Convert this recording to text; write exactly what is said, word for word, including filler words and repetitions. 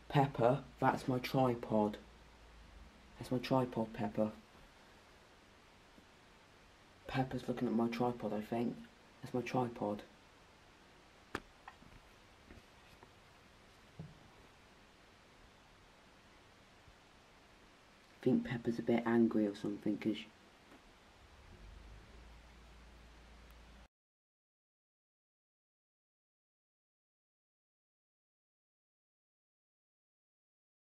Pepper, that's my tripod. That's my tripod, Pepper. Pepper's looking at my tripod, I think. That's my tripod. I think Pepper's a bit angry or something because